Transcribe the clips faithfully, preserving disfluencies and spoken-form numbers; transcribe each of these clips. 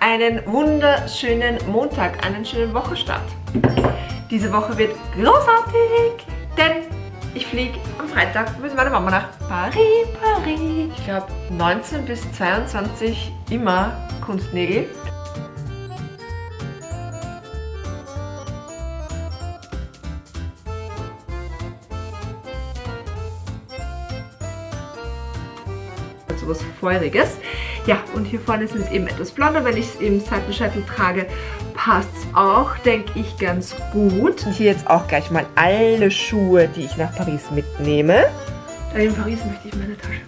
einen wunderschönen Montag, einen schönen Wochenstart. Diese Woche wird großartig, denn ich fliege am Freitag mit meiner Mama nach Paris, Paris. Ich glaube neunzehn bis zweiundzwanzig immer Kunstnägel. So was Feuriges. Ja, und hier vorne sind es eben etwas blonder. Wenn ich es im Seitenscheitel trage, passt es auch, denke ich, ganz gut. Und hier jetzt auch gleich mal alle Schuhe, die ich nach Paris mitnehme. In Paris möchte ich meine Tasche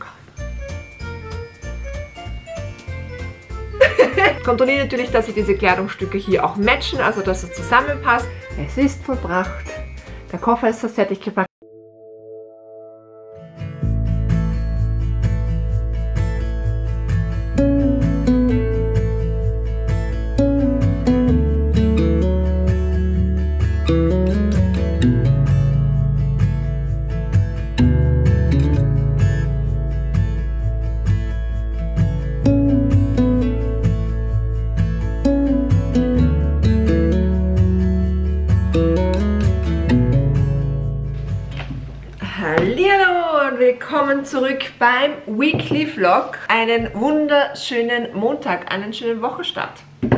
kaufen. Kontrolliere natürlich, dass sich diese Kleidungsstücke hier auch matchen, also dass es zusammenpasst. Es ist vollbracht. Der Koffer ist fast fertig gepackt. Hallihallo und willkommen zurück beim Weekly Vlog. Einen wunderschönen Montag, einen schönen Wochenstart.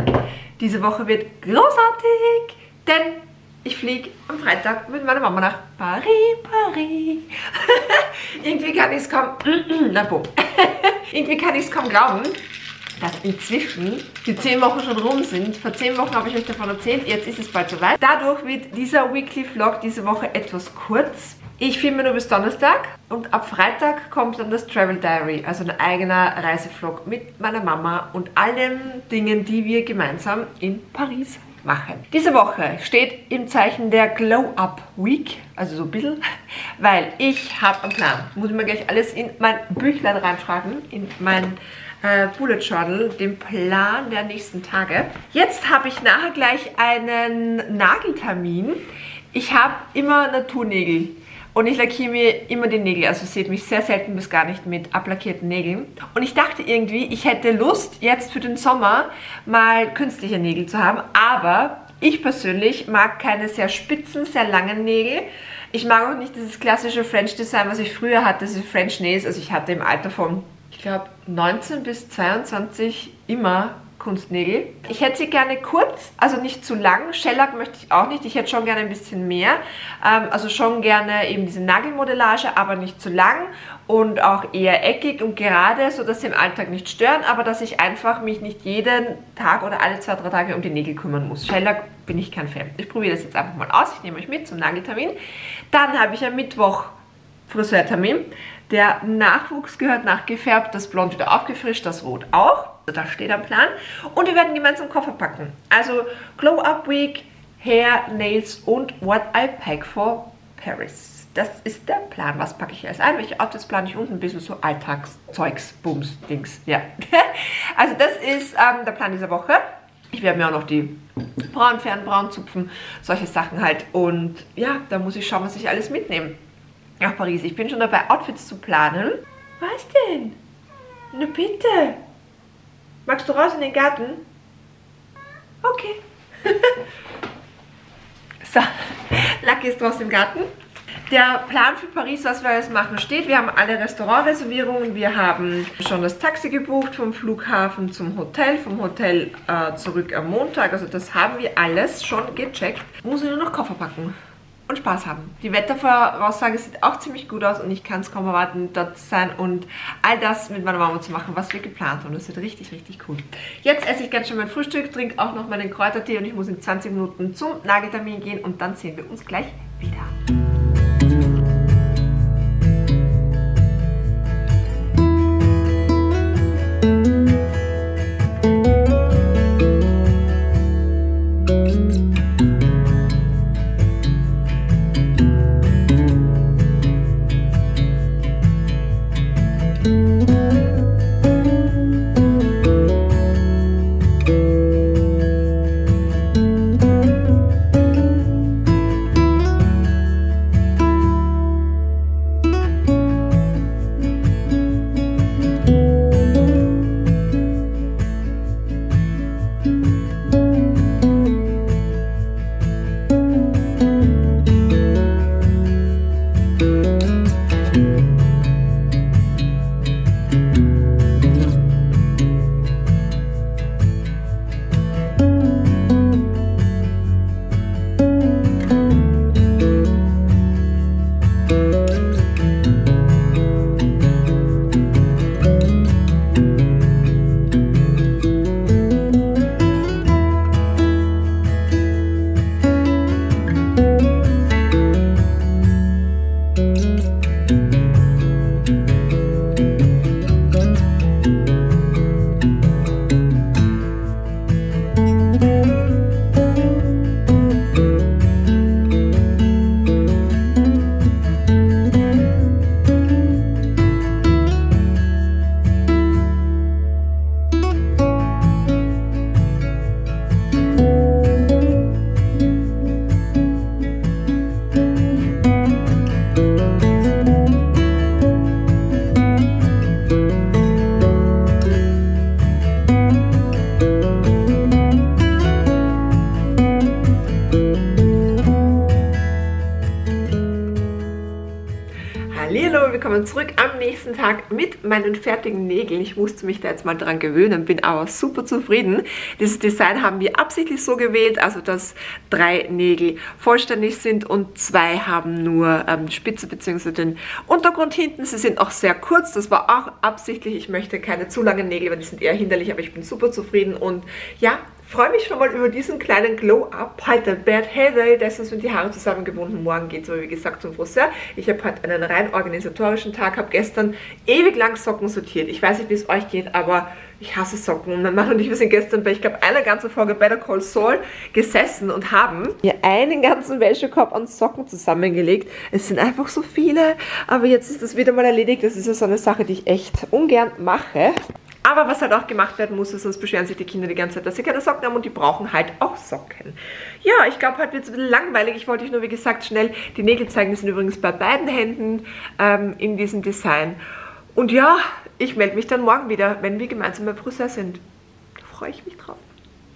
Diese Woche wird großartig, denn ich fliege am Freitag mit meiner Mama nach Paris, Paris. Irgendwie kann ich es kaum, na boom. Irgendwie kann ich es kaum glauben, dass inzwischen die zehn Wochen schon rum sind. Vor zehn Wochen habe ich euch davon erzählt, jetzt ist es bald soweit. Dadurch wird dieser Weekly Vlog diese Woche etwas kurz. Ich filme nur bis Donnerstag und ab Freitag kommt dann das Travel Diary, also ein eigener Reisevlog mit meiner Mama und allen Dingen, die wir gemeinsam in Paris machen. Diese Woche steht im Zeichen der Glow Up Week, also so ein bisschen, weil ich habe einen Plan. Muss ich mir gleich alles in mein Büchlein reinschreiben, in mein äh, Bullet Journal, den Plan der nächsten Tage. Jetzt habe ich nachher gleich einen Nageltermin. Ich habe immer Naturnägel. Und ich lackiere mir immer die Nägel, also seht mich sehr selten bis gar nicht mit ablackierten Nägeln. Und ich dachte irgendwie, ich hätte Lust, jetzt für den Sommer mal künstliche Nägel zu haben. Aber ich persönlich mag keine sehr spitzen, sehr langen Nägel. Ich mag auch nicht dieses klassische French Design, was ich früher hatte, diese French Nails. Also ich hatte im Alter von, ich glaube, neunzehn bis zweiundzwanzig immer Kunstnägel. Ich hätte sie gerne kurz, also nicht zu lang. Shellac möchte ich auch nicht. Ich hätte schon gerne ein bisschen mehr. Ähm, also schon gerne eben diese Nagelmodellage, aber nicht zu lang und auch eher eckig und gerade, sodass sie im Alltag nicht stören, aber dass ich einfach mich nicht jeden Tag oder alle zwei, drei Tage um die Nägel kümmern muss. Shellac bin ich kein Fan. Ich probiere das jetzt einfach mal aus. Ich nehme euch mit zum Nageltermin. Dann habe ich am Mittwoch Friseurtermin. Der Nachwuchs gehört nachgefärbt, das Blond wieder aufgefrischt, das Rot auch. Das steht am Plan. Und wir werden gemeinsam Koffer packen. Also Glow Up Week, Hair, Nails und What I Pack for Paris. Das ist der Plan. Was packe ich alles ein? Welche Outfits plane ich unten? Ein bisschen so Alltagszeugs, Bums, Dings. Ja. Also das ist ähm, der Plan dieser Woche. Ich werde mir auch noch die Brauen, Fernbrauen zupfen. Solche Sachen halt. Und ja, da muss ich schauen, was ich alles mitnehme. Nach Paris. Ich bin schon dabei, Outfits zu planen. Was denn? Na bitte. Magst du raus in den Garten? Okay. So, Lucky ist draußen im Garten. Der Plan für Paris, was wir alles machen, steht. Wir haben alle Restaurantreservierungen. Wir haben schon das Taxi gebucht vom Flughafen zum Hotel, vom Hotel äh, zurück am Montag. Also das haben wir alles schon gecheckt. Muss ich nur noch Koffer packen und Spaß haben. Die Wettervoraussage sieht auch ziemlich gut aus und ich kann es kaum erwarten, dort zu sein und all das mit meiner Mama zu machen, was wir geplant haben. Das wird richtig, richtig cool. Jetzt esse ich ganz schön mein Frühstück, trinke auch noch meinen Kräutertee und ich muss in zwanzig Minuten zum Nageltermin gehen und dann sehen wir uns gleich wieder. willkommen zurück am nächsten Tag mit meinen fertigen Nägeln. Ich musste mich da jetzt mal dran gewöhnen, bin aber super zufrieden. Dieses Design haben wir absichtlich so gewählt, also dass drei Nägel vollständig sind und zwei haben nur ähm, Spitze bzw. den Untergrund hinten. Sie sind auch sehr kurz, das war auch absichtlich. Ich möchte keine zu langen Nägel, weil die sind eher hinderlich, aber ich bin super zufrieden und ja, freue mich schon mal über diesen kleinen Glow-Up. Heute Bad Hair Day, deshalb sind die Haare zusammengebunden. Morgen geht es aber wie gesagt zum Friseur. Ich habe heute einen rein organisatorischen Tag, habe gestern ewig lang Socken sortiert. Ich weiß nicht, wie es euch geht, aber ich hasse Socken. Und mein Mann und ich, wir sind gestern bei, ich glaube, einer ganzen Folge Better Call Saul gesessen und haben hier einen ganzen Wäschekorb an Socken zusammengelegt. Es sind einfach so viele, aber jetzt ist das wieder mal erledigt. Das ist ja so eine Sache, die ich echt ungern mache. Aber was halt auch gemacht werden muss, sonst beschweren sich die Kinder die ganze Zeit, dass sie keine Socken haben und die brauchen halt auch Socken. Ja, ich glaube, heute wird es ein bisschen langweilig. Ich wollte euch nur, wie gesagt, schnell die Nägel zeigen. Die sind übrigens bei beiden Händen ähm, in diesem Design. Und ja, ich melde mich dann morgen wieder, wenn wir gemeinsam beim Friseur sind. Da freue ich mich drauf.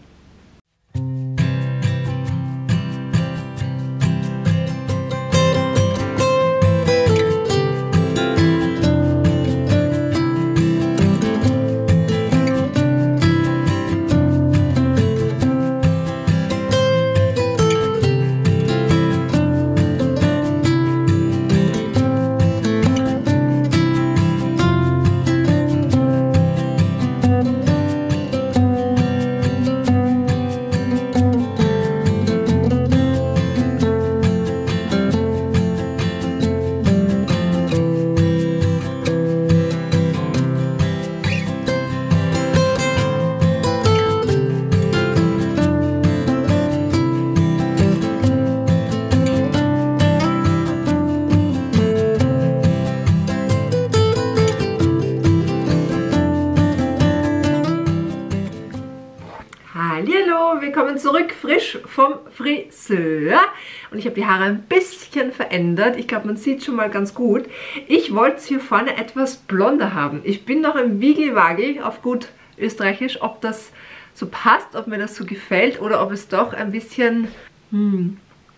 Hallo, willkommen zurück, frisch vom Friseur. Und ich habe die Haare ein bisschen verändert. Ich glaube, man sieht schon mal ganz gut. Ich wollte es hier vorne etwas blonder haben. Ich bin noch im Wiegelwagel auf gut österreichisch, ob das so passt, ob mir das so gefällt oder ob es doch ein bisschen hm,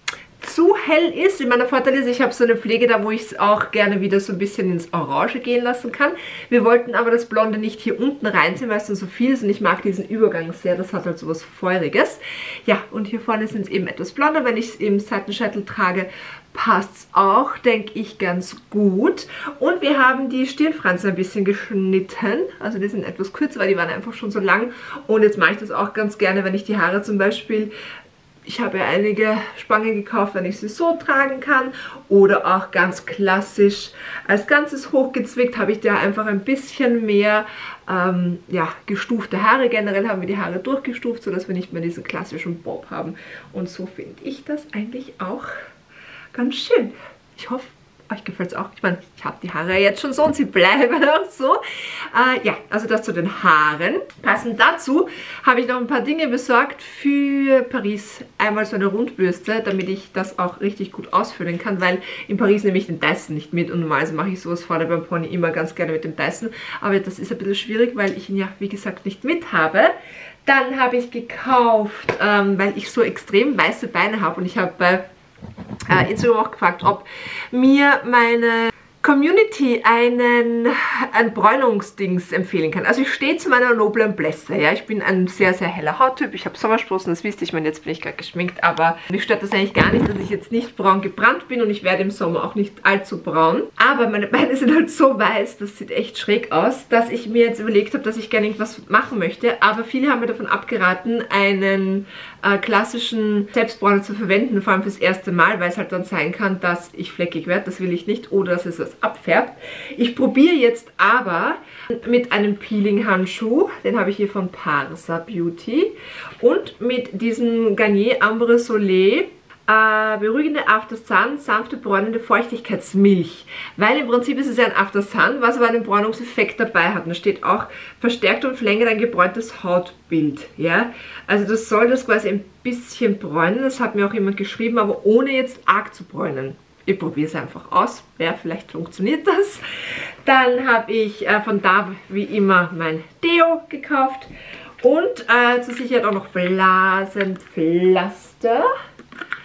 zu hell ist. Ich meine, der Vorteil ist, ich habe so eine Pflege da, wo ich es auch gerne wieder so ein bisschen ins Orange gehen lassen kann. Wir wollten aber das Blonde nicht hier unten reinziehen, weil es dann so viel ist und ich mag diesen Übergang sehr. Das hat halt so was Feuriges. Ja, und hier vorne sind es eben etwas blonder. Wenn ich es im Seitenscheitel trage, passt es auch, denke ich, ganz gut. Und wir haben die Stirnfransen ein bisschen geschnitten. Also die sind etwas kürzer, weil die waren einfach schon so lang. Und jetzt mache ich das auch ganz gerne, wenn ich die Haare zum Beispiel... Ich habe ja einige Spangen gekauft, wenn ich sie so tragen kann oder auch ganz klassisch als Ganzes hochgezwickt, habe ich da einfach ein bisschen mehr ähm, ja, gestufte Haare. Generell haben wir die Haare durchgestuft, sodass wir nicht mehr diesen klassischen Bob haben. Und so finde ich das eigentlich auch ganz schön. Ich hoffe, euch gefällt es auch. Ich meine, ich habe die Haare jetzt schon so und sie bleiben auch so. Äh, ja, also das zu den Haaren. Passend dazu habe ich noch ein paar Dinge besorgt für Paris. Einmal so eine Rundbürste, damit ich das auch richtig gut ausfüllen kann, weil in Paris nehme ich den Dyson nicht mit und normalerweise mache ich sowas vorne beim Pony immer ganz gerne mit dem Dyson. Aber das ist ein bisschen schwierig, weil ich ihn ja, wie gesagt, nicht mit habe. Dann habe ich gekauft, ähm, weil ich so extrem weiße Beine habe und ich habe bei Äh, Instagram auch gefragt, ob mir meine Community einen, ein Bräunungsdings empfehlen kann. Also ich stehe zu meiner noblen Blässe. Ja? Ich bin ein sehr, sehr heller Hauttyp. Ich habe Sommersprossen, das wisst ihr. Ich meine, jetzt bin ich gerade geschminkt, aber mich stört das eigentlich gar nicht, dass ich jetzt nicht braun gebrannt bin und ich werde im Sommer auch nicht allzu braun. Aber meine Beine sind halt so weiß, das sieht echt schräg aus, dass ich mir jetzt überlegt habe, dass ich gerne irgendwas machen möchte. Aber viele haben mir davon abgeraten, einen äh, klassischen Selbstbräuner zu verwenden, vor allem fürs erste Mal, weil es halt dann sein kann, dass ich fleckig werde. Das will ich nicht oder dass es was abfärbt. Ich probiere jetzt aber mit einem Peeling-Handschuh, den habe ich hier von Parsa Beauty, und mit diesem Garnier Ambre Soleil äh, beruhigende After Sun, sanfte bräunende Feuchtigkeitsmilch. Weil im Prinzip ist es ja ein After Sun, was aber einen Bräunungseffekt dabei hat. Und da steht auch, verstärkt und verlängert ein gebräuntes Hautbild. Ja? Also das soll das quasi ein bisschen bräunen, das hat mir auch jemand geschrieben, aber ohne jetzt arg zu bräunen. Ich probiere es einfach aus. Ja, vielleicht funktioniert das. Dann habe ich äh, von da wie immer mein Deo gekauft. Und äh, zur Sicherheit auch noch Blasenpflaster.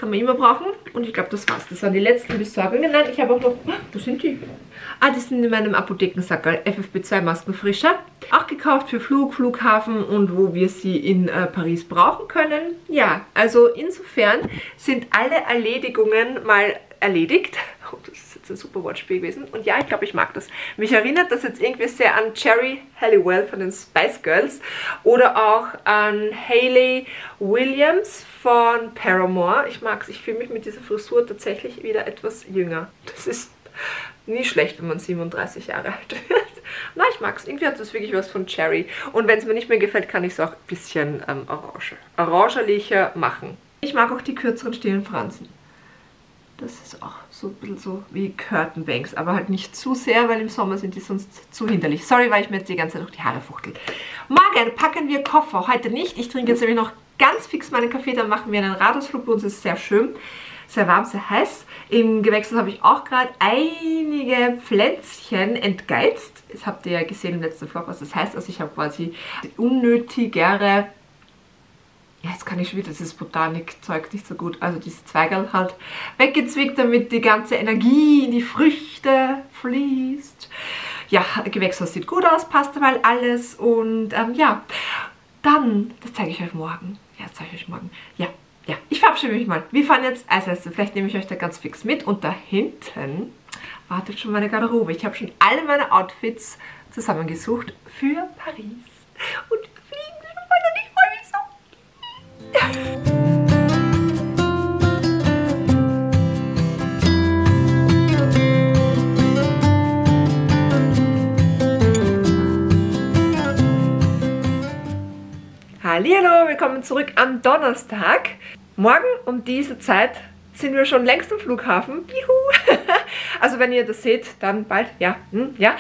kann man immer brauchen. Und ich glaube, das war's. Das waren die letzten Besorgungen. Nein, ich habe auch noch... Wo sind die? Ah, die sind in meinem Apothekensackerl. F F P zwei Maskenfrischer. Auch gekauft für Flug, Flughafen und wo wir sie in äh, Paris brauchen können. Ja, also insofern sind alle Erledigungen mal erledigt. Oh, das ist jetzt ein super Wortspiel gewesen. Und ja, ich glaube, ich mag das. Mich erinnert das jetzt irgendwie sehr an Cherry Halliwell von den Spice Girls oder auch an Hayley Williams von Paramore. Ich mag es. Ich fühle mich mit dieser Frisur tatsächlich wieder etwas jünger. Das ist nie schlecht, wenn man siebenunddreißig Jahre alt wird. Na, ich mag es. Irgendwie hat das wirklich was von Cherry. Und wenn es mir nicht mehr gefällt, kann ich es auch ein bisschen ähm, orange, orangelicher machen. Ich mag auch die kürzeren stillen Fransen. Das ist auch so ein bisschen so wie Curtain Bangs, aber halt nicht zu sehr, weil im Sommer sind die sonst zu hinderlich. Sorry, weil ich mir jetzt die ganze Zeit durch die Haare fuchtel. Morgen packen wir Koffer, heute nicht. Ich trinke jetzt nämlich noch ganz fix meinen Kaffee, dann machen wir einen Radausflug. Bei uns ist es sehr schön, sehr warm, sehr heiß. Im Gewächshaus habe ich auch gerade einige Pflänzchen entgeizt. Das habt ihr ja gesehen im letzten Vlog, was das heißt. Also ich habe quasi unnötigere... Ja, jetzt kann ich schon wieder dieses Botanikzeug nicht so gut. Also diese Zweigerl halt weggezwickt, damit die ganze Energie in die Früchte fließt. Ja, Gewächshaus sieht gut aus, passt dabei alles. Und ähm, ja, dann, das zeige ich euch morgen. Ja, das zeige ich euch morgen. Ja, ja, ich verabschiede mich mal. Wir fahren jetzt Eisessen. Vielleicht nehme ich euch da ganz fix mit. Und da hinten wartet schon meine Garderobe. Ich habe schon alle meine Outfits zusammengesucht für Paris. Und fliegen wir schon weiter. Ich freue mich so. Hallihallo, willkommen zurück am Donnerstag. Morgen um diese Zeit sind wir schon längst am Flughafen. Juhu! Also wenn ihr das seht, dann bald, ja, hm, ja.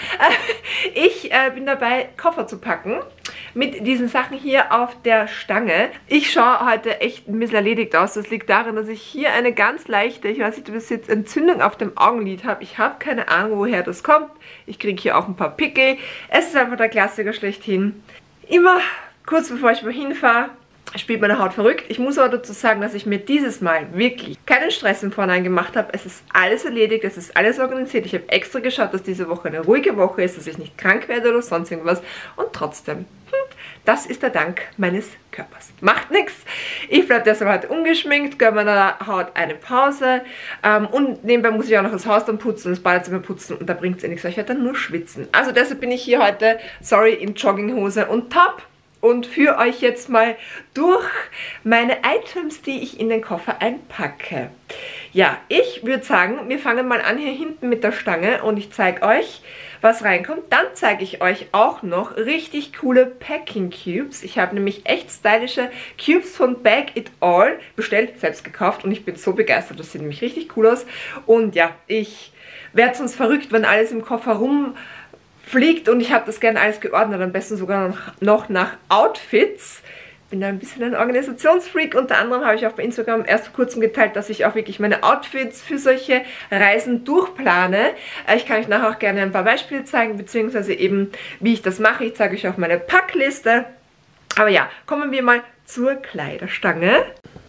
Ich äh, bin dabei, Koffer zu packen mit diesen Sachen hier auf der Stange. Ich schaue heute echt ein bisschen erledigt aus. Das liegt daran, dass ich hier eine ganz leichte, ich weiß nicht, ob es jetzt Entzündung auf dem Augenlid habe. Ich habe keine Ahnung, woher das kommt. Ich kriege hier auch ein paar Pickel. Es ist einfach der Klassiker schlechthin. Immer kurz bevor ich wohin fahre, spielt meine Haut verrückt. Ich muss aber dazu sagen, dass ich mir dieses Mal wirklich keinen Stress im Vorhinein gemacht habe. Es ist alles erledigt, es ist alles organisiert. Ich habe extra geschaut, dass diese Woche eine ruhige Woche ist, dass ich nicht krank werde oder sonst irgendwas. Und trotzdem, hm, das ist der Dank meines Körpers. Macht nichts. Ich bleibe deshalb heute ungeschminkt, gönne meiner Haut eine Pause. Ähm, und nebenbei muss ich auch noch das Haus dann putzen, das Badezimmer putzen. Und da bringt es ja nichts, ich werde dann nur schwitzen. Also deshalb bin ich hier heute, sorry, in Jogginghose und Top. Und führe euch jetzt mal durch meine Items, die ich in den Koffer einpacke. Ja, ich würde sagen, wir fangen mal an hier hinten mit der Stange und ich zeige euch, was reinkommt. Dann zeige ich euch auch noch richtig coole Packing Cubes. Ich habe nämlich echt stylische Cubes von Bag It All bestellt, selbst gekauft und ich bin so begeistert. Das sieht nämlich richtig cool aus. Und ja, ich werde sonst verrückt, wenn alles im Koffer rum fliegt und ich habe das gerne alles geordnet, am besten sogar noch, noch nach Outfits. Bin da ein bisschen ein Organisationsfreak. Unter anderem habe ich auch bei Instagram erst vor kurzem geteilt, dass ich auch wirklich meine Outfits für solche Reisen durchplane. Ich kann euch nachher auch gerne ein paar Beispiele zeigen, beziehungsweise eben, wie ich das mache. Ich zeige euch auch meine Packliste. Aber ja, kommen wir mal zur Kleiderstange.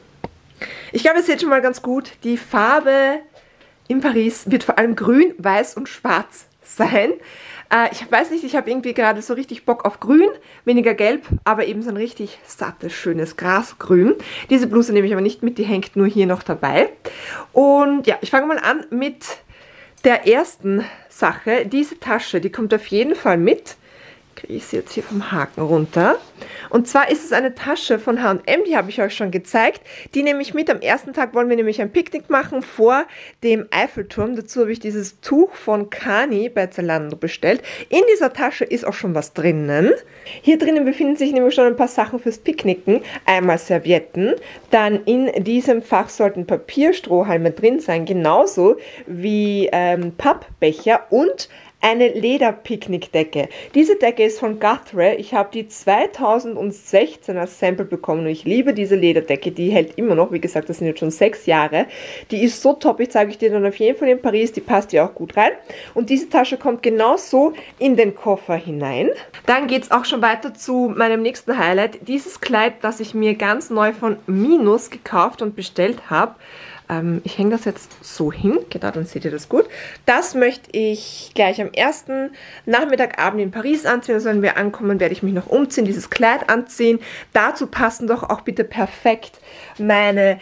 Ich glaube, ihr seht schon mal ganz gut, die Farbe in Paris wird vor allem grün, weiß und schwarz sein. Äh, ich weiß nicht, ich habe irgendwie gerade so richtig Bock auf grün, weniger gelb, aber eben so ein richtig sattes, schönes Grasgrün. Diese Bluse nehme ich aber nicht mit, die hängt nur hier noch dabei. Und ja, ich fange mal an mit der ersten Sache. Diese Tasche, die kommt auf jeden Fall mit. Kriege ich sie jetzt hier vom Haken runter. Und zwar ist es eine Tasche von H und M, die habe ich euch schon gezeigt. Die nehme ich mit. Am ersten Tag wollen wir nämlich ein Picknick machen vor dem Eiffelturm. Dazu habe ich dieses Tuch von Kani bei Zalando bestellt. In dieser Tasche ist auch schon was drinnen. Hier drinnen befinden sich nämlich schon ein paar Sachen fürs Picknicken. Einmal Servietten. Dann in diesem Fach sollten Papierstrohhalme drin sein, genauso wie ähm, Pappbecher und eine Leder-Picknickdecke. Diese Decke ist von Guthrie. Ich habe die zweitausendsechzehn als Sample bekommen und ich liebe diese Lederdecke. Die hält immer noch, wie gesagt, das sind jetzt schon sechs Jahre. Die ist so top, ich zeige euch die dann auf jeden Fall in Paris. Die passt ja auch gut rein. Und diese Tasche kommt genauso in den Koffer hinein. Dann geht es auch schon weiter zu meinem nächsten Highlight. Dieses Kleid, das ich mir ganz neu von Minus gekauft und bestellt habe. Ähm, ich hänge das jetzt so hin, genau, dann seht ihr das gut. Das möchte ich gleich am ersten Nachmittagabend in Paris anziehen. Also wenn wir ankommen, werde ich mich noch umziehen, dieses Kleid anziehen. Dazu passen doch auch bitte perfekt meine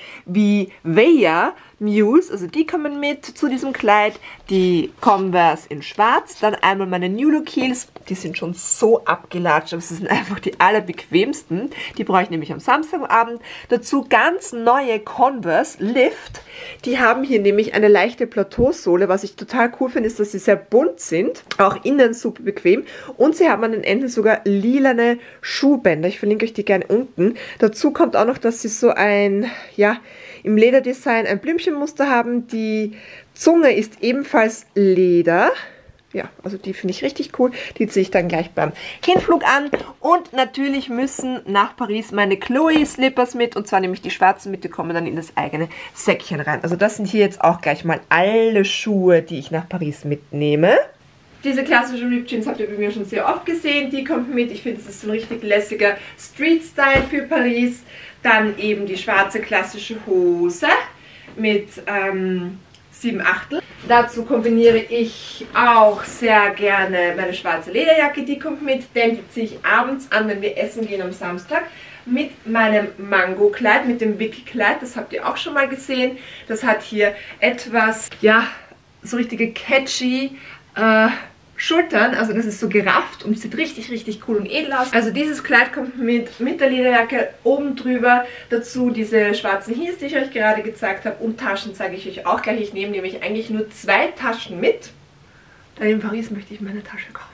Viveya Mules, also die kommen mit zu diesem Kleid, die Converse in schwarz, dann einmal meine New Look Heels, die sind schon so abgelatscht, aber sie sind einfach die allerbequemsten, die brauche ich nämlich am Samstagabend. Dazu ganz neue Converse Lift, die haben hier nämlich eine leichte Plateausohle, was ich total cool finde, ist, dass sie sehr bunt sind, auch innen super bequem und sie haben an den Enden sogar lilane Schuhbänder, ich verlinke euch die gerne unten. Dazu kommt auch noch, dass sie so ein, ja, im Lederdesign ein Blümchenmuster haben. Die Zunge ist ebenfalls Leder. Ja, also die finde ich richtig cool. Die ziehe ich dann gleich beim Hinflug an. Und natürlich müssen nach Paris meine Chloe Slippers mit. Und zwar nämlich die schwarzen mit, die kommen dann in das eigene Säckchen rein. Also das sind hier jetzt auch gleich mal alle Schuhe, die ich nach Paris mitnehme. Diese klassische Ripped Jeans habt ihr bei mir schon sehr oft gesehen. Die kommt mit. Ich finde, das ist so ein richtig lässiger Street-Style für Paris. Dann eben die schwarze klassische Hose mit ähm, sieben Achtel. Dazu kombiniere ich auch sehr gerne meine schwarze Lederjacke. Die kommt mit, denn die ziehe ich abends an, wenn wir essen gehen am Samstag. Mit meinem Mango-Kleid, mit dem Wickelkleid. Das habt ihr auch schon mal gesehen. Das hat hier etwas, ja, so richtige catchy äh, Schultern, also das ist so gerafft und sieht richtig, richtig cool und edel aus. Also dieses Kleid kommt mit, mit der Lederjacke oben drüber, dazu diese schwarzen Heels, die ich euch gerade gezeigt habe, und Taschen zeige ich euch auch gleich. Ich nehme nämlich eigentlich nur zwei Taschen mit, denn in Paris möchte ich meine Tasche kaufen.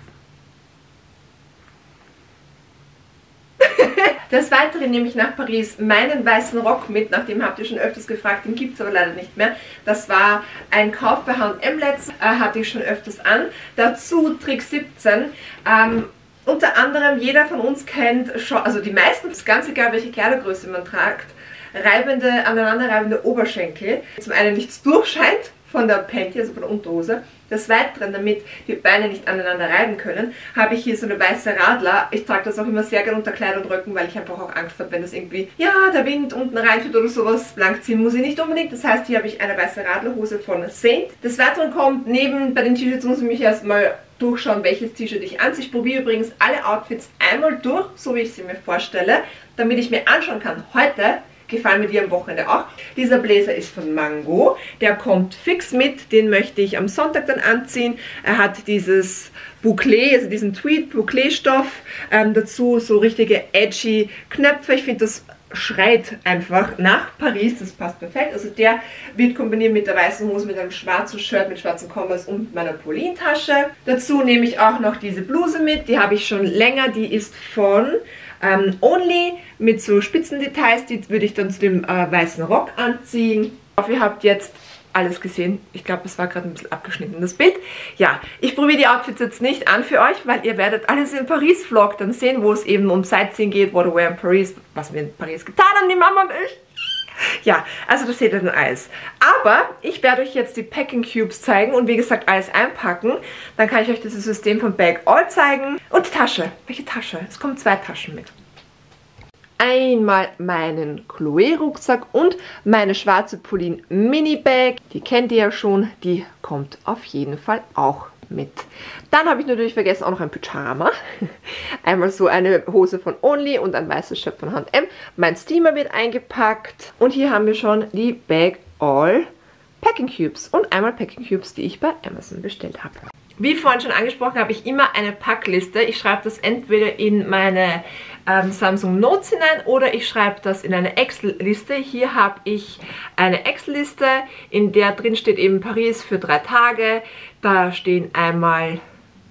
Des Weiteren nehme ich nach Paris meinen weißen Rock mit, nachdem habt ihr schon öfters gefragt, den gibt es aber leider nicht mehr. Das war ein Kauf bei H und M letztens, äh, hatte ich schon öfters an. Dazu Trick siebzehn. Ähm, unter anderem, jeder von uns kennt schon, also die meisten, das ist ganz egal welche Kleidergröße man tragt, reibende, aneinanderreibende Oberschenkel. Zum einen nichts durchscheint von der Panty, also von der Unterhose. Des Weiteren, damit die Beine nicht aneinander reiben können, habe ich hier so eine weiße Radler. Ich trage das auch immer sehr gerne unter Kleid und Röcken, weil ich einfach auch Angst habe, wenn das irgendwie, ja, der Wind unten reinführt oder sowas, blank ziehen muss ich nicht unbedingt. Das heißt, hier habe ich eine weiße Radlerhose von Saint. Des Weiteren kommt, neben, bei den T-Shirts muss ich mich erstmal durchschauen, welches T-Shirt ich anziehe. Ich probiere übrigens alle Outfits einmal durch, so wie ich sie mir vorstelle, damit ich mir anschauen kann, heute gefallen mir die am Wochenende auch. Dieser Blazer ist von Mango, der kommt fix mit, den möchte ich am Sonntag dann anziehen. Er hat dieses Bouclé, also diesen Tweed-Bouclé-Stoff, ähm, dazu so richtige edgy Knöpfe. Ich finde, das schreit einfach nach Paris, das passt perfekt. Also der wird kombiniert mit der weißen Hose, mit einem schwarzen Shirt, mit schwarzen Converse und meiner Pauline-Tasche. Dazu nehme ich auch noch diese Bluse mit, die habe ich schon länger, die ist von Ähm, Only mit so Spitzendetails, die würde ich dann zu dem äh, weißen Rock anziehen. Ich hoffe, ihr habt jetzt alles gesehen. Ich glaube, es war gerade ein bisschen abgeschnitten, das Bild. Ja, ich probiere die Outfits jetzt nicht an für euch, weil ihr werdet alles im Paris-Vlog dann sehen, wo es eben um Sightseeing geht, what to wear in Paris, was wir in Paris getan haben, die Mama und ich. Ja, also das seht ihr dann alles. Aber ich werde euch jetzt die Packing Cubes zeigen und wie gesagt alles einpacken. Dann kann ich euch das System von Bag All zeigen. Und die Tasche. Welche Tasche? Es kommen zwei Taschen mit. Einmal meinen Chloe-Rucksack und meine schwarze Pauline Mini-Bag. Die kennt ihr ja schon. Die kommt auf jeden Fall auch mit. Dann habe ich natürlich vergessen auch noch ein Pyjama. Einmal so eine Hose von Only und ein weißes Shirt von H und M. Mein Steamer wird eingepackt. Und hier haben wir schon die Bag All Packing Cubes. Und einmal Packing Cubes, die ich bei Amazon bestellt habe. Wie vorhin schon angesprochen, habe ich immer eine Packliste. Ich schreibe das entweder in meine ähm, Samsung Notes hinein oder ich schreibe das in eine Excel-Liste. Hier habe ich eine Excel-Liste, in der drin steht eben Paris für drei Tage. Da stehen einmal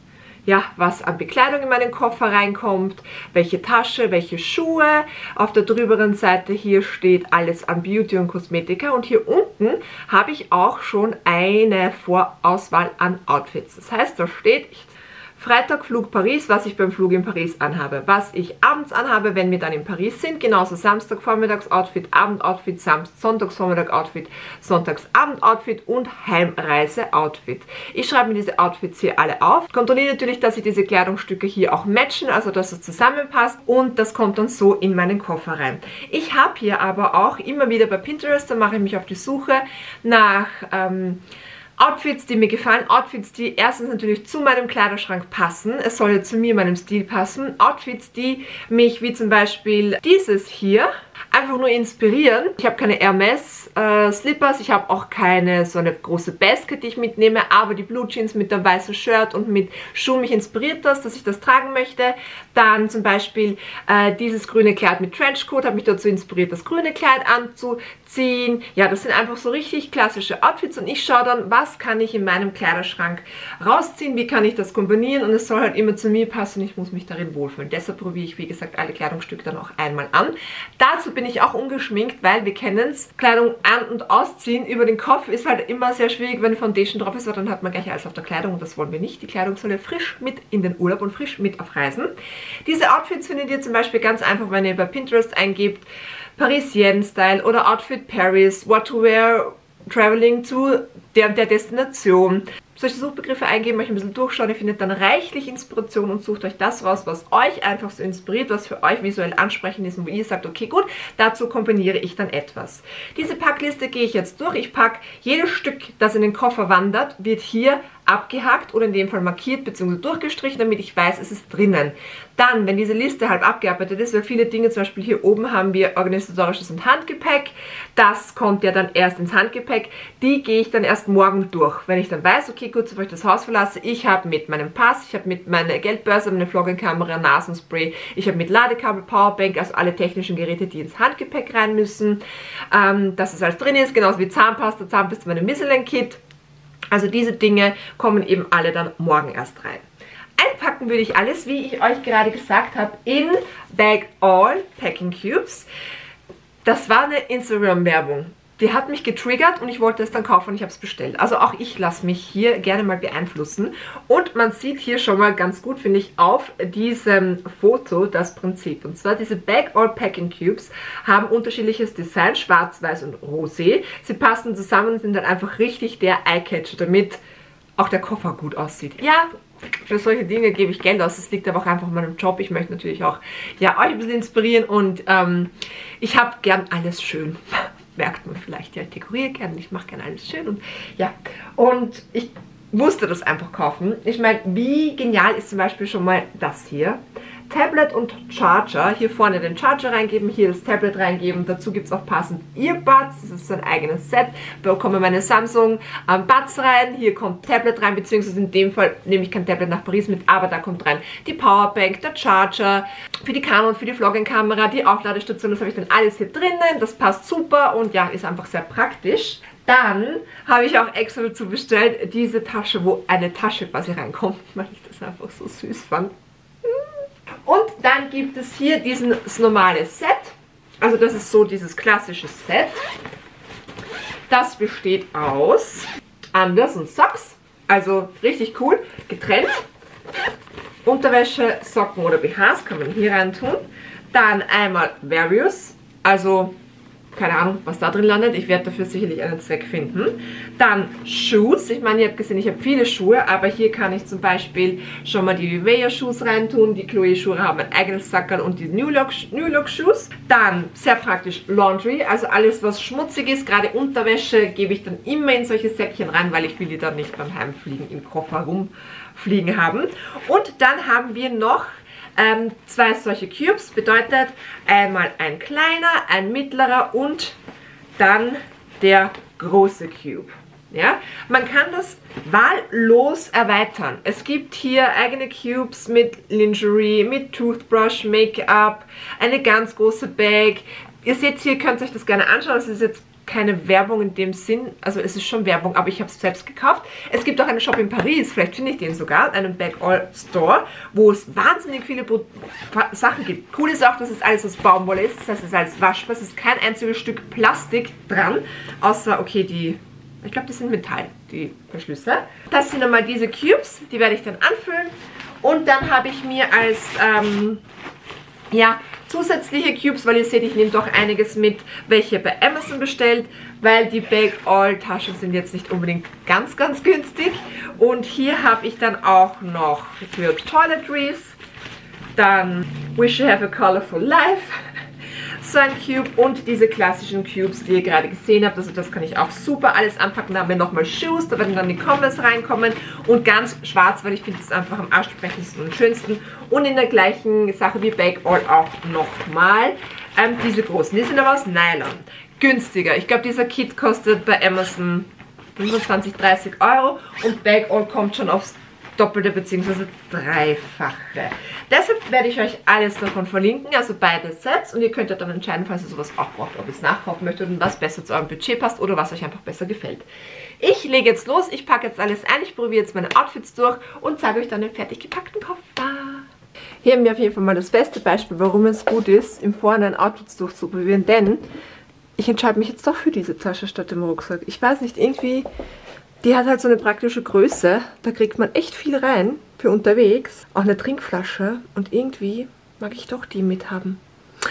ja, was an Bekleidung in meinen Koffer reinkommt, welche Tasche, welche Schuhe. Auf der drüberen Seite hier steht alles an Beauty und Kosmetika und hier unten habe ich auch schon eine Vorauswahl an Outfits. Das heißt, da steht Freitag Flug Paris, was ich beim Flug in Paris anhabe, was ich abends anhabe, wenn wir dann in Paris sind, genauso Samstag Vormittags Outfit, Abend Outfit, Sonntags Vormittag Outfit, Sonntags Abend Outfit und Heimreise Outfit. Ich schreibe mir diese Outfits hier alle auf, kontrolliere natürlich, dass sich diese Kleidungsstücke hier auch matchen, also dass es zusammenpasst und das kommt dann so in meinen Koffer rein. Ich habe hier aber auch immer wieder bei Pinterest, da mache ich mich auf die Suche nach ähm, Outfits, die mir gefallen, Outfits, die erstens natürlich zu meinem Kleiderschrank passen, es soll ja zu mir, meinem Stil passen, Outfits, die mich, wie zum Beispiel dieses hier, einfach nur inspirieren. Ich habe keine Hermes äh, Slippers, ich habe auch keine so eine große Basket, die ich mitnehme, aber die Blue Jeans mit dem weißen Shirt und mit Schuhen, mich inspiriert das, dass ich das tragen möchte. Dann zum Beispiel äh, dieses grüne Kleid mit Trenchcoat, habe mich dazu inspiriert, das grüne Kleid anzuziehen. Ja, das sind einfach so richtig klassische Outfits und ich schaue dann, was kann ich in meinem Kleiderschrank rausziehen, wie kann ich das kombinieren und es soll halt immer zu mir passen und ich muss mich darin wohlfühlen. Deshalb probiere ich, wie gesagt, alle Kleidungsstücke dann auch einmal an. Dazu bin ich auch ungeschminkt, weil wir kennen es, Kleidung an- und ausziehen über den Kopf ist halt immer sehr schwierig, wenn Foundation drauf ist, weil dann hat man gleich alles auf der Kleidung und das wollen wir nicht. Die Kleidung soll ja frisch mit in den Urlaub und frisch mit auf Reisen. Diese Outfits findet ihr zum Beispiel ganz einfach, wenn ihr bei Pinterest eingebt, Parisienne Style oder Outfit Paris, what to wear, traveling zu der, der Destination. Solche Suchbegriffe eingeben, euch ein bisschen durchschauen, ihr findet dann reichlich Inspiration und sucht euch das raus, was euch einfach so inspiriert, was für euch visuell ansprechend ist und wo ihr sagt, okay gut, dazu kombiniere ich dann etwas. Diese Packliste gehe ich jetzt durch. Ich packe jedes Stück, das in den Koffer wandert, wird hier abgehakt oder in dem Fall markiert bzw. durchgestrichen, damit ich weiß, es ist drinnen. Dann, wenn diese Liste halb abgearbeitet ist, weil viele Dinge, zum Beispiel hier oben haben wir organisatorisches und Handgepäck, das kommt ja dann erst ins Handgepäck, die gehe ich dann erst morgen durch. Wenn ich dann weiß, okay gut, bevor ich das Haus verlasse, ich habe mit meinem Pass, ich habe mit meiner Geldbörse, meine Vloggingkamera, Nasenspray, ich habe mit Ladekabel, Powerbank, also alle technischen Geräte, die ins Handgepäck rein müssen, ähm, dass es alles drin ist, genauso wie Zahnpasta, Zahnpasta, meine Michelin-Kit. Also diese Dinge kommen eben alle dann morgen erst rein. Einpacken würde ich alles, wie ich euch gerade gesagt habe, in Bag All Packing Cubes. Das war eine Instagram-Werbung. Die hat mich getriggert und ich wollte es dann kaufen und ich habe es bestellt. Also auch ich lasse mich hier gerne mal beeinflussen. Und man sieht hier schon mal ganz gut, finde ich, auf diesem Foto das Prinzip. Und zwar diese Bag All Packing Cubes haben unterschiedliches Design, schwarz, weiß und rosé. Sie passen zusammen und sind dann einfach richtig der Eyecatcher, damit auch der Koffer gut aussieht. Ja, für solche Dinge gebe ich Geld aus. Das liegt aber auch einfach an meinem Job. Ich möchte natürlich auch ja, euch ein bisschen inspirieren und ähm, ich habe gern alles schön. Merkt man vielleicht, ja, ich dekoriere gerne, ich mache gerne alles schön und ja, und ich musste das einfach kaufen. Ich meine, wie genial ist zum Beispiel schon mal das hier? Tablet und Charger, hier vorne den Charger reingeben, hier das Tablet reingeben, dazu gibt es auch passend Earbuds, das ist so ein eigenes Set, da kommen meine Samsung ähm, Buds rein, hier kommt Tablet rein, beziehungsweise in dem Fall nehme ich kein Tablet nach Paris mit, aber da kommt rein die Powerbank, der Charger, für die Canon, für die Vlogging-Kamera, die Aufladestation, das habe ich dann alles hier drinnen, das passt super und ja, ist einfach sehr praktisch. Dann habe ich auch extra dazu bestellt, diese Tasche, wo eine Tasche quasi reinkommt, weil ich das einfach so süß fand. Und dann gibt es hier dieses normale Set, also das ist so dieses klassische Set. Das besteht aus Unders und Socks, also richtig cool, getrennt. Unterwäsche, Socken oder B Hs kann man hier rein tun. Dann einmal Various, also keine Ahnung, was da drin landet. Ich werde dafür sicherlich einen Zweck finden. Dann Shoes. Ich meine, ihr habt gesehen, ich habe viele Schuhe, aber hier kann ich zum Beispiel schon mal die Vivea Shoes reintun. Die Chloe Schuhe haben ein eigenes Sackerl und die New Look, New Look Shoes. Dann sehr praktisch Laundry, also alles, was schmutzig ist, gerade Unterwäsche, gebe ich dann immer in solche Säckchen rein, weil ich will die dann nicht beim Heimfliegen im Koffer rumfliegen haben. Und dann haben wir noch Ähm, zwei solche Cubes, bedeutet einmal ein kleiner, ein mittlerer und dann der große Cube. Ja? Man kann das wahllos erweitern. Es gibt hier eigene Cubes mit Lingerie, mit Toothbrush, Make-up, eine ganz große Bag. Ihr seht hier, könnt euch das gerne anschauen, das ist jetzt keine Werbung in dem Sinn. Also es ist schon Werbung, aber ich habe es selbst gekauft. Es gibt auch einen Shop in Paris, vielleicht finde ich den sogar, einen Bag All Store, wo es wahnsinnig viele Pro Sachen gibt. Cool ist auch, dass es alles aus Baumwolle ist. Das heißt, es ist alles waschbar. Es ist kein einziges Stück Plastik dran, außer, okay, die... Ich glaube, das sind Metall, die Verschlüsse. Das sind einmal diese Cubes, die werde ich dann anfüllen. Und dann habe ich mir als ähm, ja, zusätzliche Cubes, weil ihr seht, ich nehme doch einiges mit, welche bei Amazon bestellt, weil die Bag All Taschen sind jetzt nicht unbedingt ganz, ganz günstig. Und hier habe ich dann auch noch für Toiletries, dann Wish You Have a Colorful Life, so ein Cube und diese klassischen Cubes, die ihr gerade gesehen habt. Also das kann ich auch super alles anpacken. Da haben wir nochmal Shoes, da werden dann die Converse reinkommen und ganz schwarz, weil ich finde das einfach am ansprechendsten und schönsten. Und in der gleichen Sache wie Bag All auch nochmal ähm, diese großen. Die sind aber aus Nylon. Günstiger. Ich glaube, dieser Kit kostet bei Amazon fünfundzwanzig, dreißig Euro und Bag All kommt schon aufs Doppelte bzw. Dreifache. Deshalb werde ich euch alles davon verlinken, also beide Sets. Und ihr könnt ja dann entscheiden, falls ihr sowas auch braucht, ob ihr es nachkaufen möchtet und was besser zu eurem Budget passt oder was euch einfach besser gefällt. Ich lege jetzt los, ich packe jetzt alles ein, ich probiere jetzt meine Outfits durch und zeige euch dann den fertig gepackten Koffer. Hier haben wir auf jeden Fall mal das beste Beispiel, warum es gut ist, im Vorhinein Outfits durchzuprobieren, denn ich entscheide mich jetzt doch für diese Tasche statt dem Rucksack. Ich weiß nicht, irgendwie... Die hat halt so eine praktische Größe, da kriegt man echt viel rein für unterwegs. Auch eine Trinkflasche und irgendwie mag ich doch die mithaben.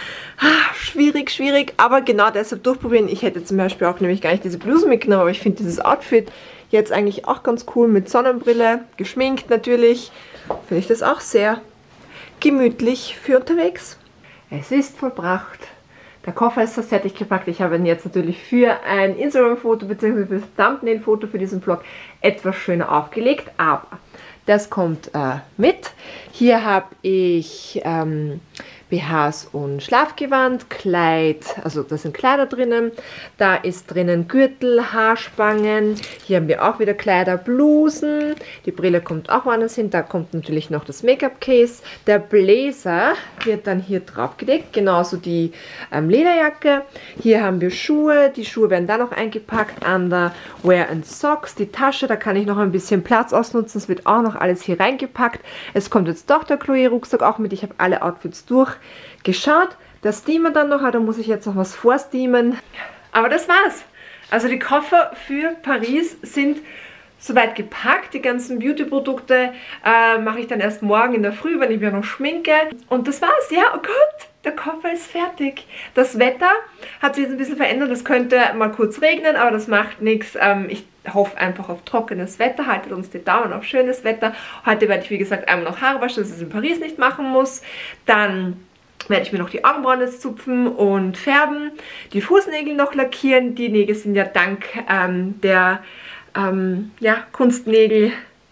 Ah, schwierig, schwierig, aber genau deshalb durchprobieren. Ich hätte zum Beispiel auch nämlich gar nicht diese Bluse mitgenommen, aber ich finde dieses Outfit jetzt eigentlich auch ganz cool mit Sonnenbrille, geschminkt natürlich. Finde ich das auch sehr gemütlich für unterwegs. Es ist vollbracht. Der Koffer ist fast fertig gepackt. Ich habe ihn jetzt natürlich für ein Instagram-Foto bzw. für das Thumbnail-Foto für diesen Vlog etwas schöner aufgelegt, aber das kommt äh, mit. Hier habe ich ähm, B Hs und Schlafgewand, Kleid, also da sind Kleider drinnen. Da ist drinnen Gürtel, Haarspangen. Hier haben wir auch wieder Kleider, Blusen. Die Brille kommt auch woanders hin. Da kommt natürlich noch das Make-up-Case. Der Blazer wird dann hier drauf gelegt, genauso die ähm, Lederjacke. Hier haben wir Schuhe. Die Schuhe werden da noch eingepackt. Underwear and Socks. Die Tasche, da kann ich noch ein bisschen Platz ausnutzen. Es wird auch noch alles hier reingepackt. Es kommt jetzt doch der Chloe-Rucksack auch mit. Ich habe alle Outfits durch geschaut. Das Steamer dann noch, da muss ich jetzt noch was vorsteamen. Aber das war's. Also die Koffer für Paris sind soweit gepackt. Die ganzen Beauty-Produkte äh, mache ich dann erst morgen in der Früh, wenn ich mir noch schminke. Und das war's. Ja, oh Gott, der Koffer ist fertig. Das Wetter hat sich jetzt ein bisschen verändert. Es könnte mal kurz regnen, aber das macht nichts. Ähm, ich hoffe einfach auf trockenes Wetter. Haltet uns die Daumen auf schönes Wetter. Heute werde ich, wie gesagt, einmal noch Haare waschen, dass ich es in Paris nicht machen muss. Dann werde ich mir noch die Augenbrauen jetzt zupfen und färben, die Fußnägel noch lackieren. Die Nägel sind ja dank ähm, der ähm, ja, Kunstnägel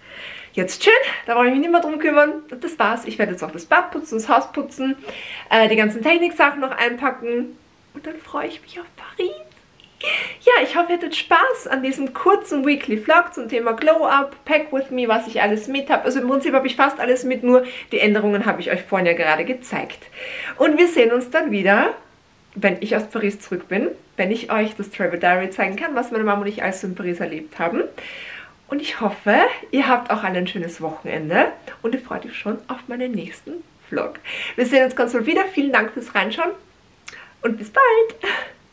jetzt schön. Da brauche ich mich nicht mehr drum kümmern. Das war's. Ich werde jetzt auch das Bad putzen, das Haus putzen, äh, die ganzen Techniksachen noch einpacken und dann freue ich mich auf Paris. Ja, ich hoffe, ihr hattet Spaß an diesem kurzen Weekly Vlog zum Thema Glow Up, Pack With Me, was ich alles mit habe. Also im Prinzip habe ich fast alles mit, nur die Änderungen habe ich euch vorhin ja gerade gezeigt. Und wir sehen uns dann wieder, wenn ich aus Paris zurück bin, wenn ich euch das Travel Diary zeigen kann, was meine Mama und ich alles in Paris erlebt haben. Und ich hoffe, ihr habt auch alle ein schönes Wochenende und ihr freut euch schon auf meinen nächsten Vlog. Wir sehen uns ganz bald wieder. Vielen Dank fürs Reinschauen und bis bald!